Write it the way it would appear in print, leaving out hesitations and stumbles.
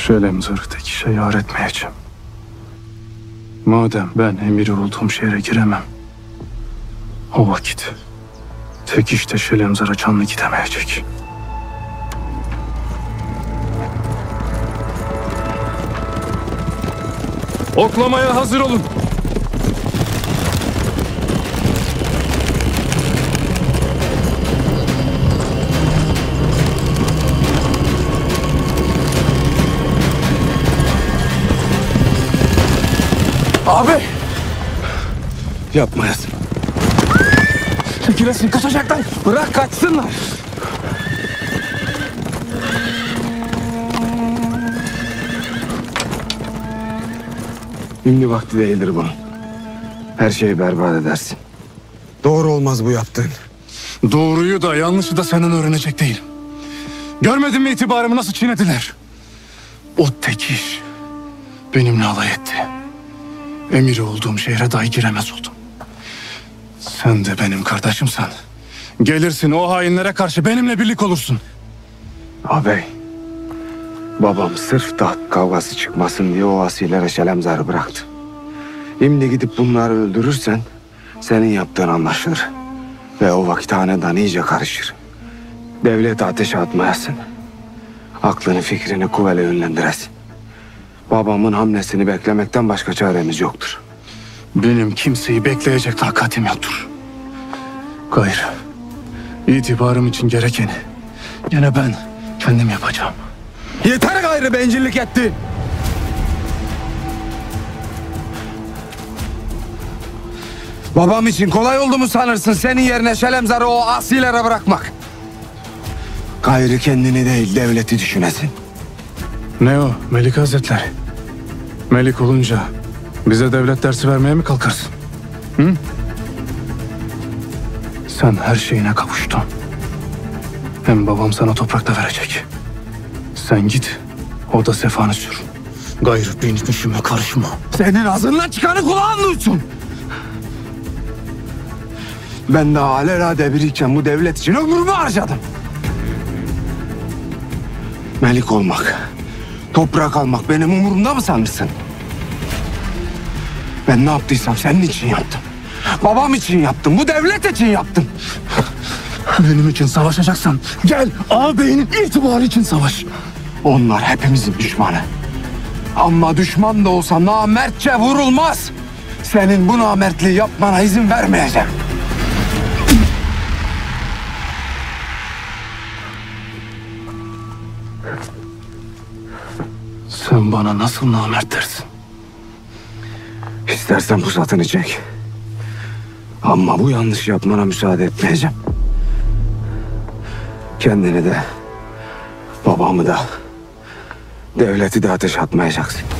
Şelemzar'ı tek işe yar etmeyeceğim. Madem ben emiri olduğum şehre giremem, o vakit tek işte Şelemzar'a canlı gidemeyecek. Oklamaya hazır olun. Abi! Yapmayasın. Çekilesin, kaçacaklar. Bırak kaçsınlar. Şimdi vakti değildir bunun. Her şeyi berbat edersin. Doğru olmaz bu yaptığın. Doğruyu da yanlışı da senden öğrenecek değilim. Görmedin mi itibarımı nasıl çiğnediler? O tek iş benimle alay etti. Emiri olduğum şehre dahi giremez oldum. Sen de benim kardeşimsen gelirsin o hainlere karşı benimle birlik olursun. Ağabey, babam sırf taht kavgası çıkmasın diye o asilere Şelemzar'ı bıraktı. Şimdi gidip bunları öldürürsen senin yaptığın anlaşılır. Ve o vakit hanedan iyice karışır. Devlet ateşe atmayasın. Aklını fikrini kuvvele yönlendiresin. Babamın hamlesini beklemekten başka çaremiz yoktur. Benim kimseyi bekleyecek takatim yoktur. Gayrı itibarım için gerekeni yine ben kendim yapacağım. Yeter gayrı bencillik etti. Babam için kolay oldu mu sanırsın senin yerine Şelemzar'ı o asilere bırakmak? Gayrı kendini değil devleti düşünesin. Ne o Melik Hazretleri? Melik olunca bize devlet dersi vermeye mi kalkarsın? Hı? Sen her şeyine kavuştun. Hem babam sana toprak da verecek. Sen git, o da sefanı sür. Gayrı benim işime karışma. Senin ağzından çıkanı kulağın duysun. Ben de alelade biriyken bu devlet için Ömrümü harcadım. melik olmak, toprak almak benim umurumda mı sanırsın? Ben ne yaptıysam senin için yaptım. Babam için yaptım, bu devlet için yaptım. Benim için savaşacaksan gel ağabeyinin itibarı için savaş. Onlar hepimizin düşmanı. Ama düşman da olsa namertçe vurulmaz. Senin bu namertliği yapmana izin vermeyeceğim. Sen bana nasıl namert dersin? İstersen pusatını çek. Ama bu yanlış yapmana müsaade etmeyeceğim. Kendini de, babamı da, devleti de ateş atmayacaksın.